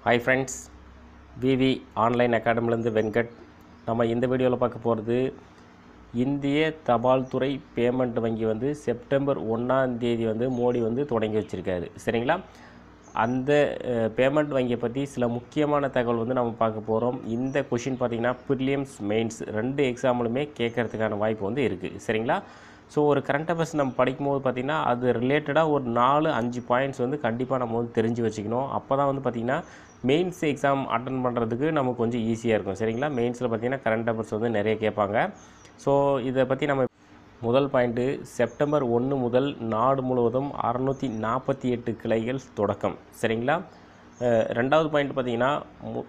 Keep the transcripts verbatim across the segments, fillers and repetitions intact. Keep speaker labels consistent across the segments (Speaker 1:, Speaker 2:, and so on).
Speaker 1: Hi friends, V V online அகாடமிலேருந்து வெங்கட். நம்ம இந்த வீடியோவில் பார்க்க போகிறது இந்திய தபால் துறை பேமெண்ட் வங்கி வந்து செப்டம்பர் ஒன்றாம் தேதி வந்து மோடி வந்து தொடங்கி வச்சுருக்காரு. சரிங்களா? அந்த பேமெண்ட் வங்கியை பற்றி சில முக்கியமான தகவல் வந்து நம்ம பார்க்க போகிறோம். இந்த கொஷின் பார்த்திங்கன்னா ப்ரிலிம்ஸ் மெயின்ஸ் ரெண்டு எக்ஸாம்பிளுமே கேட்கறதுக்கான வாய்ப்பு வந்து இருக்குது. சரிங்களா? ஸோ ஒரு கரண்ட் அஃபேர்ஸ் நம்ம படிக்கும்போது பார்த்திங்கன்னா அது ரிலேட்டடாக ஒரு நாலு அஞ்சு பாயிண்ட்ஸ் வந்து கண்டிப்பாக நம்ம வந்து தெரிஞ்சு வச்சுக்கணும். அப்போ தான் வந்து பார்த்திங்கன்னா மெயின்ஸ் எக்ஸாம் அட்டன் பண்ணுறதுக்கு நமக்கு கொஞ்சம் ஈஸியாக இருக்கும். சரிங்களா? மெயின்ஸில் பார்த்திங்கன்னா கரண்ட் அஃபேர்ஸ் வந்து நிறைய கேட்பாங்க. ஸோ இதை பற்றி நம்ம முதல் பாயிண்ட்டு, செப்டம்பர் ஒன்று முதல் நாடு முழுவதும் அறுநூற்றி நாற்பத்தி எட்டு கிளைகள் தொடக்கம். சரிங்களா? ரெண்டாவது பாயிண்ட் பார்த்திங்கன்னா மு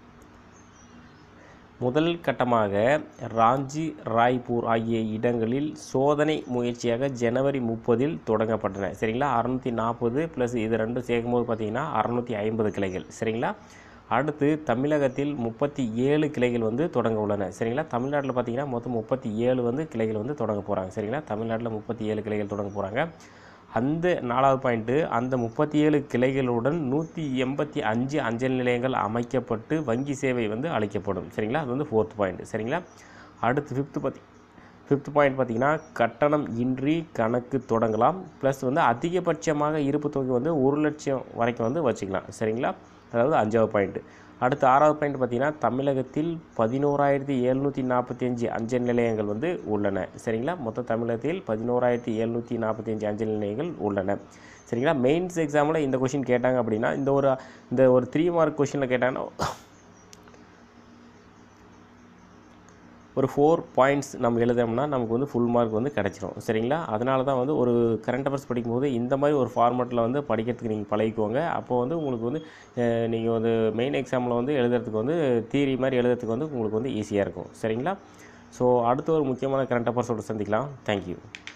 Speaker 1: முதல் கட்டமாக ராஞ்சி, ராய்ப்பூர் ஆகிய இடங்களில் சோதனை முயற்சியாக ஜனவரி முப்பதில் தொடங்கப்பட்டன. சரிங்களா? அறுநூற்றி நாற்பது ப்ளஸ் இது ரெண்டும் சேர்க்கும்போது பார்த்திங்கன்னா அறுநூற்றி ஐம்பது கிளைகள். சரிங்களா? அடுத்து தமிழகத்தில் முப்பத்தி ஏழு கிளைகள் வந்து தொடங்க உள்ளன. சரிங்களா? தமிழ்நாட்டில் பார்த்திங்கன்னா மொத்தம் முப்பத்தி ஏழு வந்து கிளைகள் வந்து தொடங்க போகிறாங்க. சரிங்களா? தமிழ்நாட்டில் முப்பத்தி ஏழு கிளைகள் தொடங்க போகிறாங்க. அந்த நாலாவது பாயிண்ட்டு, அந்த முப்பத்தி ஏழு கிளைகளுடன் நூற்றி எண்பத்தி அஞ்சு அஞ்சல் நிலையங்கள் அமைக்கப்பட்டு வங்கி சேவை வந்து அளிக்கப்படும். சரிங்களா? அது வந்து ஃபோர்த் பாயிண்ட். சரிங்களா? அடுத்து ஃபிஃப்த்து பற்றி ஃபிஃப்த் பாயிண்ட் பார்த்திங்கன்னா கட்டணம் இன்றி கணக்கு தொடங்கலாம். ப்ளஸ் வந்து அதிகபட்சமாக இருப்பு தொகை வந்து ஒரு லட்சம் வரைக்கும் வந்து வச்சுக்கலாம். சரிங்களா? அதாவது அஞ்சாவது பாயிண்ட்டு. அடுத்து ஆறாவது பாயிண்ட் பார்த்திங்கன்னா தமிழகத்தில் பதினோராயிரத்தி எழுநூற்றி நாற்பத்தி அஞ்சு அஞ்சல் நிலையங்கள் வந்து உள்ளன. சரிங்களா? மொத்தம் தமிழகத்தில் பதினோராயிரத்தி எழுநூற்றி நாற்பத்தி அஞ்சு அஞ்சல் நிலையங்கள் உள்ளன. சரிங்களா? மெயின்ஸ் எக்ஸாமில் இந்த கொஷின் கேட்டாங்க அப்படின்னா இந்த ஒரு இந்த ஒரு த்ரீ மார்க் கொஷினில் கேட்டாங்கன்னா ஒரு ஃபோர் பாயிண்ட்ஸ் நம்ம எழுதோம்னா நமக்கு வந்து ஃபுல் மார்க் வந்து கிடச்சிரும். சரிங்களா? அதனால தான் வந்து ஒரு கரண்ட் அஃபேர்ஸ் படிக்கும்போது இந்த மாதிரி ஒரு ஃபார்மேட்டில் வந்து படிக்கிறதுக்கு நீங்கள் பழகிக்கோங்க. அப்போது வந்து உங்களுக்கு வந்து நீங்கள் வந்து மெயின் எக்ஸாமில் வந்து எழுதுறதுக்கு வந்து தியரி மாதிரி எழுதுறதுக்கு வந்து உங்களுக்கு வந்து ஈஸியாக இருக்கும். சரிங்களா? ஸோ அடுத்த ஒரு முக்கியமான கரண்ட் அஃபேர்ஸோடு சந்திக்கலாம். தேங்க்யூ.